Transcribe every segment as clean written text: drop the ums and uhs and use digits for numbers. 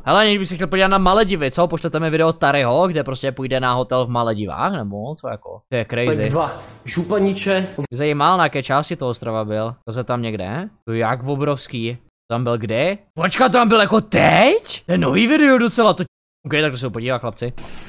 Hele, někdy bych si chtěl podívat na Maledivy, co? Pošlete mi video Taryho, kde prostě půjde na hotel v Maledivách, nebo co jako? To je crazy. 2 županiče. Mě zajímal, na jaké části toho ostrova byl. To se tam někde? To je jak obrovský. Tam byl kde? Počkat, tam byl jako teď? To je nový video docela, to... OK, tak to se podívá, chlapci.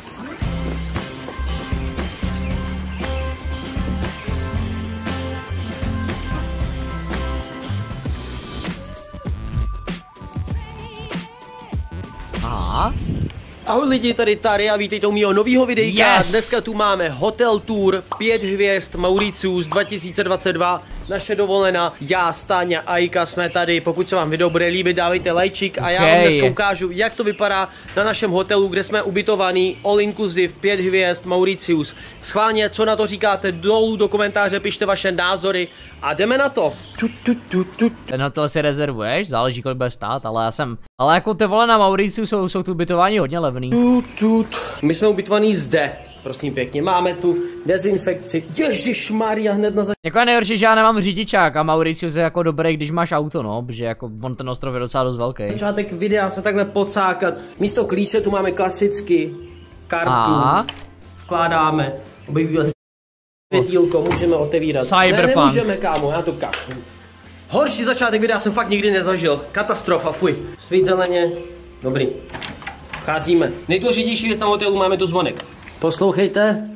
Aha. Ahoj lidi, tady Tary a vítejte u mýho novýho videjka. Yes. Dneska tu máme Hotel Tour 5 hvězd Mauritius 2022. Naše dovolená, já, Stáňa a Aika jsme tady. Pokud se vám video bude líbit, dávejte lajčík a já vám dneska ukážu, jak to vypadá na našem hotelu, kde jsme ubytovaný all inclusive 5 hvězd Mauritius. Schválně, co na to říkáte, dolů do komentáře, pište vaše názory a jdeme na to. Ten hotel si rezervuješ, záleží kolik bude stát, ale ale jako ty vole na Mauritiu jsou tu ubytování hodně levný. My jsme ubytovaný zde, prosím pěkně, máme tu dezinfekci, ježišmarja, hned na začátku. Jako je nejhorší, že já nemám řidičák a Mauritius je jako dobrý, když máš auto, no, protože jako on ten ostrov je docela dost velký. Začátek videa se takhle pocákat, místo klíče tu máme klasicky kartu, vkládáme, objeví se světýlko, můžeme otevírat. Cyberpunk. Ne, nemůžeme, kámo, já to kašlu. Horší začátek videa jsem fakt nikdy nezažil, katastrofa, fuj. Svít zeleně, dobrý. Vcházíme. Nejdůležitější věc na hotelu, máme tu zvonek. Poslouchejte.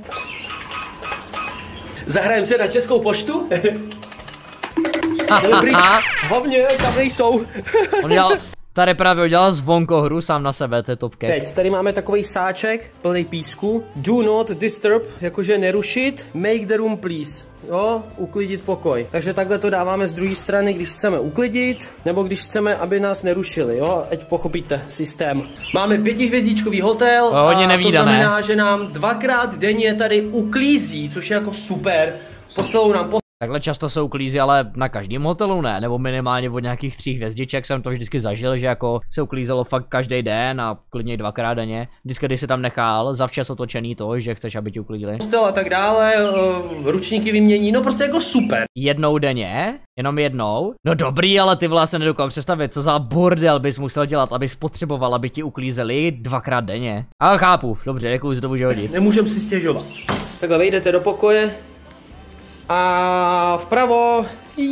Zahrajeme se na Českou poštu. Jdeme pryč. Hlavně, tam nejsou. On dělal, tady právě udělal zvonkohru sám na sebe, to je topky. Teď tady máme takový sáček plný písku. Do not disturb, jakože nerušit. Make the room please. Jo, uklidit pokoj. Takže takhle to dáváme z druhé strany, když chceme uklidit, nebo když chceme, aby nás nerušili, jo, ať pochopíte systém. Máme 5hvězdičkový hotel a to znamená, že nám 2krát denně tady uklízí, což je jako super. Poslou nám Takhle často se uklízí, ale na každém hotelu ne, nebo minimálně od nějakých 3 hvězdiček jsem to vždycky zažil, že jako se uklízelo fakt každý den a klidně 2krát denně. Vždycky, když se tam nechal, zavčas otočený to, že chceš, aby ti uklidili. A tak dále, ručníky vymění, no prostě jako super. Jednou denně? Jenom jednou? No dobrý, ale ty vlastně nedokážu představit, co za bordel bys musel dělat, abys potřeboval, aby ti uklízeli 2krát denně. Ale chápu, dobře, děkuji, že to může hodit. Nemůžem si stěžovat. Takhle vejdete do pokoje. A vpravo,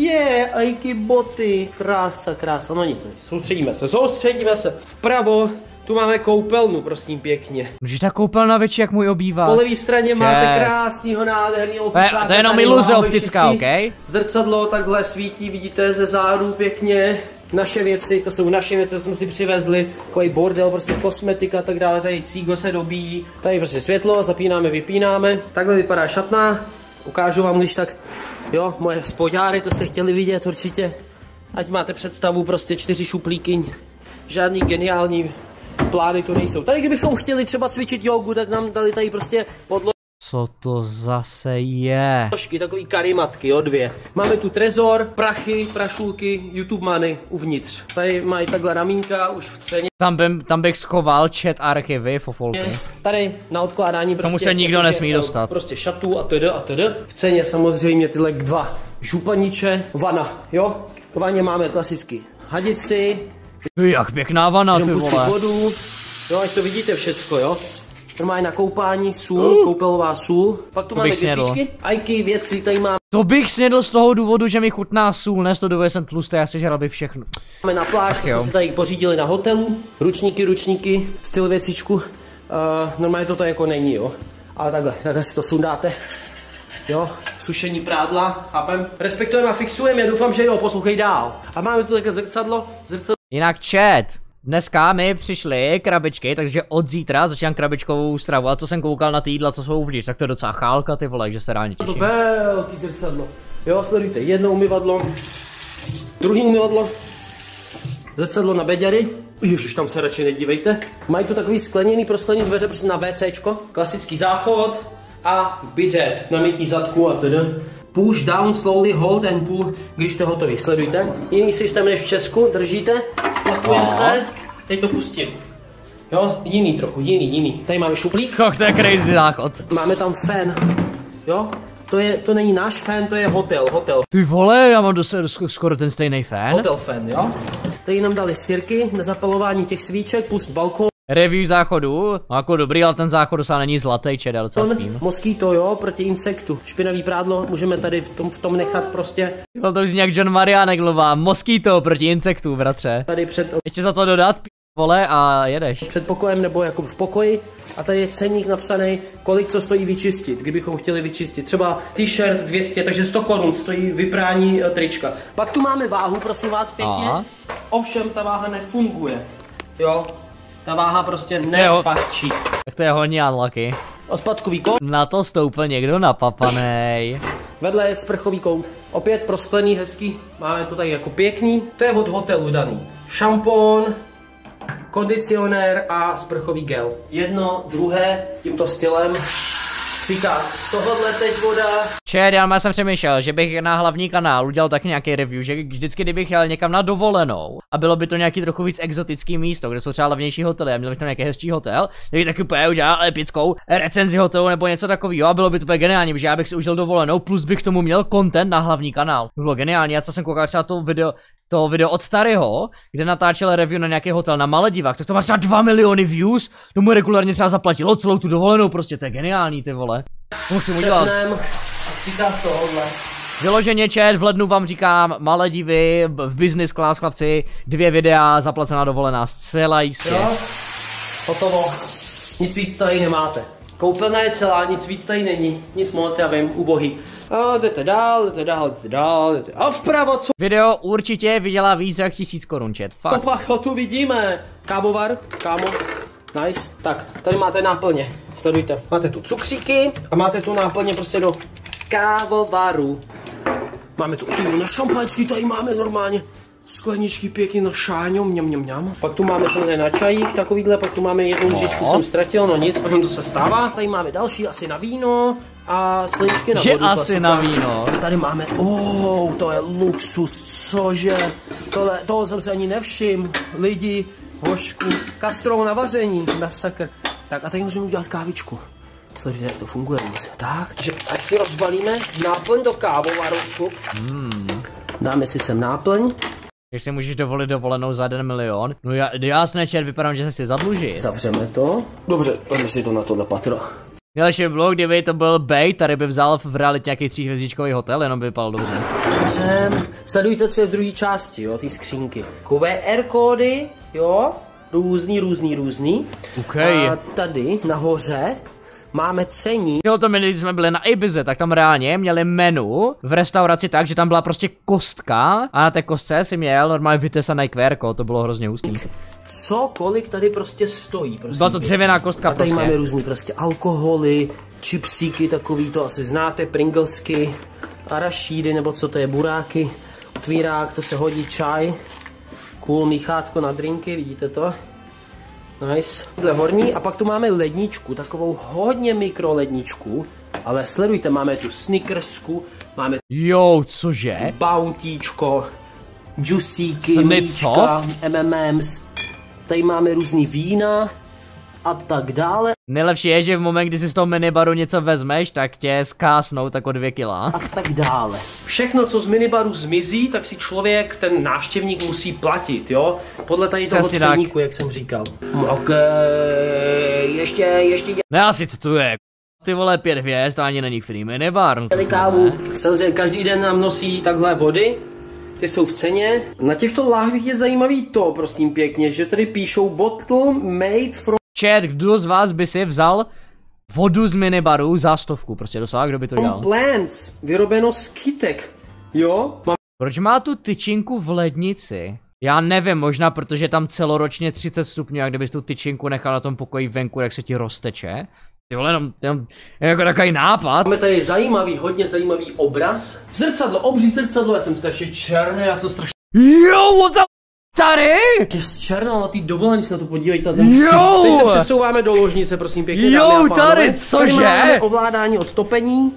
ajky boty, krása, no nic, soustředíme se. Vpravo, tu máme koupelnu, prosím pěkně. Můžeš ta koupelna větší jak můj obývá. Po levé straně máte krásnýho, nádherného kucáka. To je jenom iluze optická, ok? Zrcadlo takhle svítí, vidíte ze zádu pěkně. Naše věci, to jsou naše věci, co jsme si přivezli, takový bordel, prostě kosmetika a tak dále, tady cígo se dobíjí. Tady prostě světlo, zapínáme, vypínáme. Takhle vypadá šatna. Ukážu vám, když tak, jo, moje spodňáry, to jste chtěli vidět určitě. Ať máte představu, prostě 4 šuplíky, žádný geniální plány tu nejsou. Tady kdybychom chtěli třeba cvičit jogu, tak nám dali tady prostě podložky. Co to zase je? Takový karimatky, jo, 2. Máme tu trezor, prachy, prašulky, YouTube money uvnitř. Tady mají takhle ramínka, už v ceně. Tam bych schoval chat archivy, fofolky. Tady na odkládání prostě. Tomu se nikdo nesmí dostat. Prostě šatů a td. V ceně samozřejmě tyhle 2 županiče, vana, jo. K vaně máme klasicky hadici. Jak pěkná vana, ty vole. Vodu, jo, ať to vidíte všecko, jo. Normálně na koupání, sůl, koupelová sůl. Pak tu máme 2 svíčky, ajky, věci, tady máme. To bych snědl z toho důvodu, že mi chutná sůl, ne z toho důvodu, jsem tlustý, já si žral by všechno. Máme na pláž, to jsme si tady pořídili na hotelu. Ručníky, styl věcičku. Normálně to tady jako není, jo. Ale takhle si to sundáte. Jo, sušení prádla, chápem. Respektujeme a fixujeme, já doufám, že jo, poslouchej dál. A máme tu také zrcadlo. Jinak chat. Dneska mi přišly krabičky, takže od zítra začínám krabičkovou stravu. A co jsem koukal na ty jídla, co jsou uvnitř, tak to je docela chálka, ty vole, že se ráně těším. To velký zrcadlo. Jo, sledujte, jedno umyvadlo, druhý umyvadlo, zrcadlo na beďary. Ježiš, tam se radši nedívejte. Mají tu takový skleněný, prosklený dveře prostě na WCčko, klasický záchod a bidet na mytí zadku a tedy. Push down, slowly hold and pull, když to hotový, sledujte. Jiný systém než v Česku, držíte, splachuje se, teď to pustím. Jo, jiný. Tady máme šuplík. To je crazy záchod. Máme tam fan, jo. To není náš fan, to je hotel. Ty vole, já mám skoro ten stejný fan. Hotel fan, jo. tady nám dali sirky na zapalování těch svíček plus balkon. Review záchodu, no jako dobrý, ale ten záchod docela není zlatý, čeda, docela spím. Moskýto, jo, proti insektu. Špinavý prádlo můžeme tady v tom nechat prostě. No to už nějak John Mariánek mluvá, moskýto proti insektu, bratře. Tady před... Ještě za to dodat, vole, a jedeš. Před pokojem nebo jako v pokoji. A tady je ceník napsaný, kolik co stojí vyčistit, kdybychom chtěli vyčistit. Třeba t-shirt 200, takže 100 korun stojí vyprání trička. Pak tu máme váhu, prosím vás pěkně. Aha. Ovšem ta váha nefunguje. Jo, ta váha prostě nefachčí. Tak to je hodně unlucky. Odpadkový kout. Na to stoupil někdo napapanej. Vedle je sprchový kout. Opět prosklený, hezký. Máme to tady jako pěkný. To je od hotelu daný. Šampon, kondicionér a sprchový gel. Jedno, druhé, tímto stylem. Říká, z tohohle teď voda. Čet, já jsem přemýšlel, že bych na hlavní kanál udělal taky nějaký review, že vždycky kdybych jel někam na dovolenou a bylo by to nějaký trochu víc exotický místo, kde jsou třeba levnější hotely a měl bych tam nějaký hezčí hotel, tak bych taky úplně udělal epickou recenzi hotelu nebo něco takového a bylo by to úplně geniální, protože já bych si užil dovolenou, plus bych tomu měl content na hlavní kanál. To bylo geniální, a co jsem koukal třeba to video od Taryho, kde natáčel review na nějaký hotel na Maledivách, tak to má třeba 2 miliony views, tomu regulárně třeba zaplatilo celou tu dovolenou, prostě to je geniální, ty vole. Musím udělat. Vyloženě chat, v lednu vám říkám Maledivy, v business class, chlapci, 2 videa, zaplacená dovolená, zcela jistě. Jo, hotovo, nic víc tady nemáte. Koupelna je celá, nic víc tady není, nic moc, já vím, ubohý. A jdete dál. A vpravo, co? Video určitě vydělá víc jak 1000 korun, chat, fakt. Opa, tu vidíme. Kávovar, kámo. Nice. Tak, tady máte náplně. Sledujte. Máte tu cukříky a máte tu náplně prostě do kávovaru. Máme tu na šampaňský, tady máme normálně skleničky pěkně na šáňo, mňam. Pak tu máme samozřejmě na čajík, takovýhle, pak tu máme jednu lžičku, jsem ztratil, no nic, to se stává. Tady máme další asi na víno a skleničky na vodu. Že asi na víno. Tady máme, to je luxus, cože, tohle jsem se ani nevšiml, lidi, hošku, kastrol na vaření, masakr. Tak a teď můžeme udělat kávičku. Sledujte, jak to funguje vůbec. Tak, takže ať si rozbalíme náplň do kávovaru. Dáme si sem náplň. Když si můžeš dovolit dovolenou za 1 milion, no jasné, čert, vypadám, že se chci zadlužit. Zavřeme to. Dobře, dáme si to na tohle patro. Další by bylo, kdyby to byl bait, tady by vzal v realitě nějaký 3hvězdičkový hotel, jenom by vypadal dobře. Dobře, sledujte, co je v druhé části, jo, ty skřínky. QR kódy, jo, různý. Okay. A tady nahoře máme ceník. Jo, to když jsme byli na Ibize, tak tam reálně měli menu v restauraci tak, že tam byla prostě kostka a na té kostce si měl normálně vytesaný QR kód, to bylo hrozně hustý. Kolik tady prostě stojí, prostě. Byla to dřevěná kostka. A tady máme různý prostě alkoholy, chipsíky, takový to asi znáte, Pringlesky, arašídy, nebo co to je, buráky, otvírák, to se hodí, čaj, cool, míchátko na drinky, vidíte to? Nice. Tohle horní a pak tu máme ledničku, takovou hodně mikro ledničku, ale sledujte, máme tu Snickersku, máme cože? Bountyčko, juicíky, mlíčka, M&M's, tady máme různý vína a tak dále. Nejlepší je, že v moment, kdy si z toho minibaru něco vezmeš, tak tě skásnou tak o 2 kila. A tak dále. Všechno, co z minibaru zmizí, tak si člověk, ten návštěvník musí platit, jo? Podle tady toho ceníku, jak jsem říkal. Ok, ještě. Ne, asi co tu je? Ty vole, 5 hvězd, to ani není free minibar. No kávu. Samozřejmě každý den nám nosí takhle vody. Ty jsou v ceně. Na těchto láhvích je zajímavý to, prosím pěkně, že tady píšou bottle made from... Chat, kdo z vás by si vzal vodu z minibaru za 100, prostě dosáhl, kdo by to dělal? Plants, vyrobeno z kytek, jo? Proč má tu tyčinku v lednici? Já nevím, možná protože tam celoročně 30 stupňů, a kdybys tu tyčinku nechal na tom pokoji venku, jak se ti rozteče. Ty vole, jenom jako takový nápad. Máme tady hodně zajímavý obraz. Zrcadlo, obří zrcadlo, já jsem strašně černý, já jsem strašně... Jo, tady? Ty jsi černá na té dovolení, se na to podívejte. Teď se přesouváme do ložnice, prosím pěkně, dámy a pánové. Tady, cože? Tady máme ovládání od topení,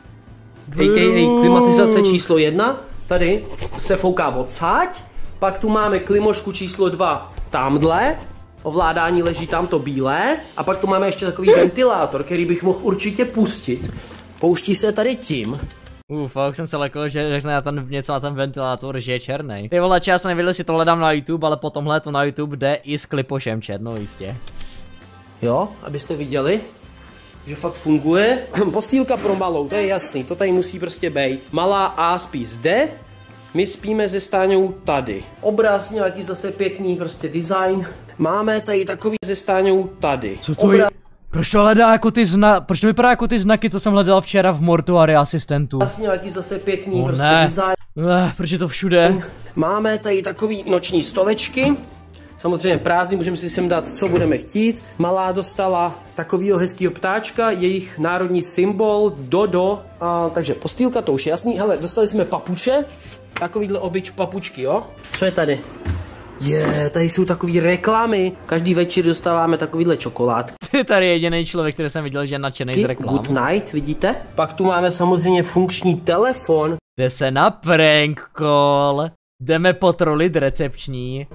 a.k.a. klimatizace číslo 1. Tady se fouká odsáď. Pak tu máme klimošku číslo 2 tamhle. Ovládání leží tamto bílé. A pak tu máme ještě takový ventilátor, který bych mohl určitě pustit. Pouští se tady tím. Fakt jsem se lekl, že řekne na ten, něco na ten ventilátor, že je černý. Ty vole, já jsem nevěděl, si to hledám na YouTube, ale potom to na YouTube jde i s klipošem černo, jistě. Jo, abyste viděli, že fakt funguje. Postýlka pro malou, to je jasný, to tady musí prostě být. Malá A spí zde, my spíme se Stáňou tady. Obraz nějaký zase pěkný prostě design. Máme tady takový se Stáňou tady. Co to je? Proč to hledá jako ty proč to vypadá jako ty znaky, co jsem hledal včera v Mortuary Asistentu? Obraz nějaký zase pěkný prostě ne. design. Proč je to všude? Máme tady takový noční stolečky. Samozřejmě prázdný, můžeme si sem dát, co budeme chtít. Malá dostala takovýho hezkýho ptáčka, jejich národní symbol, dodo. Takže postýlka, to už je jasný. Hele, dostali jsme papuče. Takovýhle obyč papučky, jo? Co je tady? Tady jsou takový reklamy. Každý večer dostáváme takovýhle čokoládky. Ty tady jediný člověk, který jsem viděl, že je nadšenej z reklam. Good night, vidíte? Pak tu máme samozřejmě funkční telefon. Jde se na prank call. Jdeme potrolit recepční.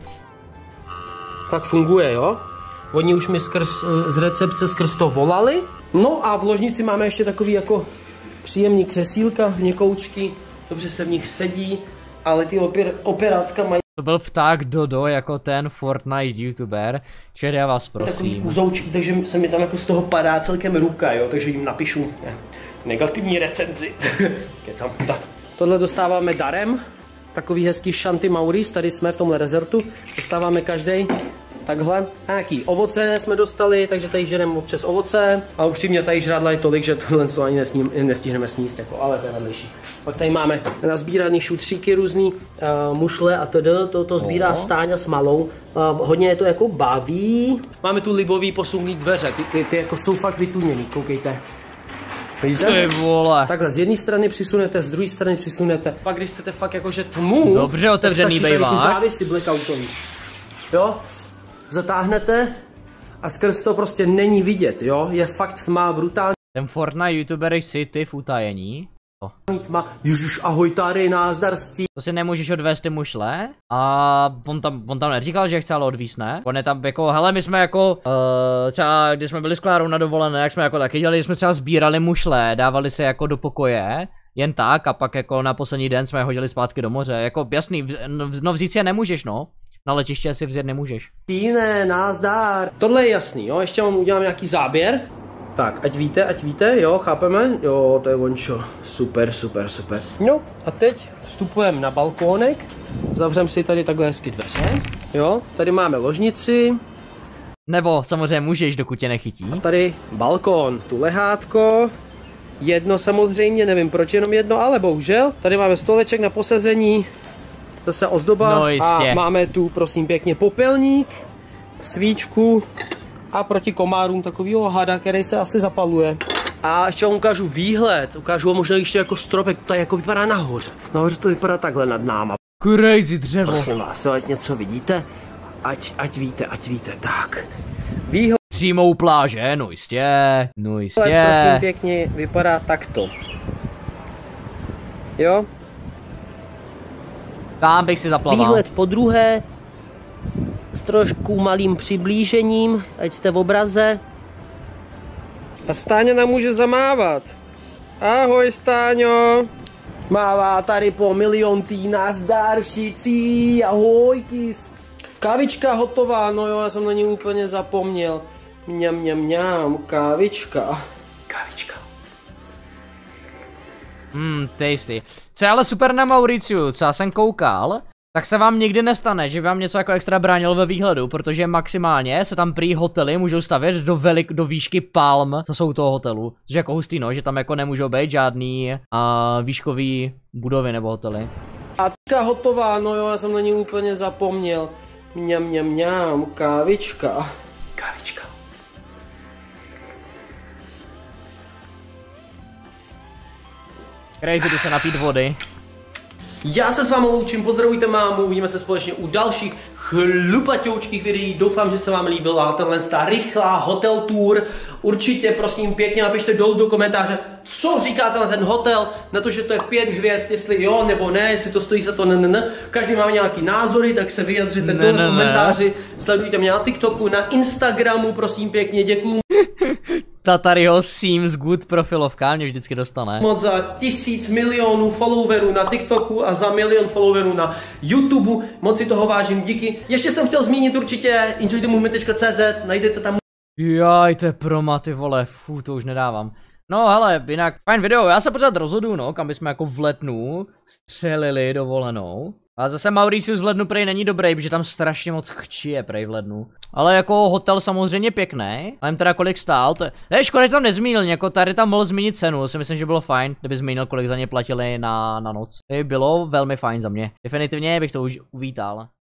Fakt funguje, jo? Oni už mi z recepce skrz to volali. No a v ložnici máme ještě takový jako příjemný křesílka, měkoučky. Dobře se v nich sedí, ale ty operátka mají... To byl pták Dodo jako ten Fortnite YouTuber. Čili já vás prosím. Takový uzoučky, takže se mi tam jako z toho padá celkem ruka, jo? Takže jim napíšu negativní recenzi. Kecam. Tohle dostáváme darem. Takový hezký Shanty Maurice, tady jsme v tomhle rezortu. Dostáváme každý takhle. Nějaký ovoce jsme dostali, takže tady žereme občas ovoce. A upřímně tady žrádla je tolik, že tohle ani nestihneme sníst, jako, ale to je vedlejší. Pak tady máme nazbíraný šutříky různý, mušle a td. To sbírá Stáňa s malou. Hodně je to jako baví. Máme tu libový posuný dveře, ty jako jsou fakt vytuněný, koukejte. Ty vole. Takhle z jedné strany přisunete, z druhé strany přisunete. Pak když chcete fakt jakože tmu, dobře otevřený bejvák. Závisy blackoutový. Jo? Zatáhnete a skrz to prostě není vidět, jo? Je fakt tma, brutální. Ten Fortnite YouTuber si ty v utajení. Tma. Ježiš, ahoj tady, názdarství. To si nemůžeš odvést ty mušle. A on tam neříkal, že chce ale odvíst, ne? On je tam jako, hele, my jsme jako, třeba když jsme byli s Klárou na dovolené, jak jsme jako taky dělali, jsme třeba sbírali mušle, dávali se jako do pokoje, jen tak, a pak jako na poslední den jsme je hodili zpátky do moře. Jako jasný, no vzít si je nemůžeš, no. Na letiště si vzít nemůžeš. Týne, názdar. Tohle je jasný, jo, ještě vám udělám nějaký záběr. Tak, ať víte, jo, chápeme? Jo, to je vončo. Super. No, a teď vstupujeme na balkónek. Zavřem si tady takhle hezky dveře. Jo, tady máme ložnici. Nebo samozřejmě můžeš, dokud tě nechytí. A tady balkón, tu lehátko. Jedno samozřejmě, nevím proč jenom jedno, ale bohužel. Tady máme stoleček na posezení. Zase ozdoba. No, a máme tu, prosím pěkně, popelník, svíčku a proti komárům takovýho hada, který se asi zapaluje. A ještě vám ukážu výhled, ukážu vám možná ještě jako stropek, to jako vypadá nahoře. Nahoře to vypadá takhle nad náma. Crazy dřevo. Prosím vás, ať něco vidíte, ať víte, tak. Výhled. Přímo u pláže, no jistě. Prosím pěkně, vypadá takto. Jo? Tam bych si zaplaval. Výhled po druhé, s trošku malým přiblížením, ať jste v obraze. A Stáňa nám může zamávat. Ahoj, Stáňo. Mává tady po miliontý, nazdar všicí, ahoj, kys. Kávička hotová, no jo, já jsem na ní úplně zapomněl. Mňam, kávička. Tasty. Co je ale super na Mauriciu, co já jsem koukal, tak se vám nikdy nestane, že by vám něco jako extra bránilo ve výhledu, protože maximálně se tam prý hotely můžou stavět do výšky palm, co jsou toho hotelu. Což je jako hustý, no, že tam jako nemůžou být žádný výškový budovy nebo hotely. Kávička hotová, no jo, já jsem na ní úplně zapomněl. Mňam, kávička. Crazy, jdu se napít vody. Já se s vámi loučím, pozdravujte mámu, uvidíme se společně u dalších chlupaťoučkých videí. Doufám, že se vám líbila tato rychlá hotel tour. Určitě, prosím, pěkně napište dolů do komentáře, co říkáte na ten hotel, na to, že to je 5 hvězd, jestli jo nebo ne, jestli to stojí za to, ne. Každý má nějaký názory, tak se vyjadřete dolů v komentáři. Sledujte mě na TikToku, na Instagramu, prosím pěkně, děkuju. Tataryho Seems Good profilovka, mě vždycky dostane. Moc za 1000 milionů followerů na TikToku a za 1 milion followerů na YouTube. Moc si toho vážím, díky. Ještě jsem chtěl zmínit určitě enjoythemovement.cz, najdete tam. Jaj, to je proma, ty vole, to už nedávám. No hele, jinak, fajn video, já se pořád rozhoduju, no, kam bychom jako v lednu střelili dovolenou. A zase Mauritius v lednu prej není dobrý, protože tam strašně moc chčije prej v lednu. Ale jako hotel samozřejmě pěkný. Nevím teda kolik stál, to je škoda, že tam nezmínil, jako tady tam mohl zmínit cenu, si myslím, že bylo fajn, kdyby zmínil kolik za ně platili na noc. To by bylo velmi fajn za mě, definitivně bych to už uvítal.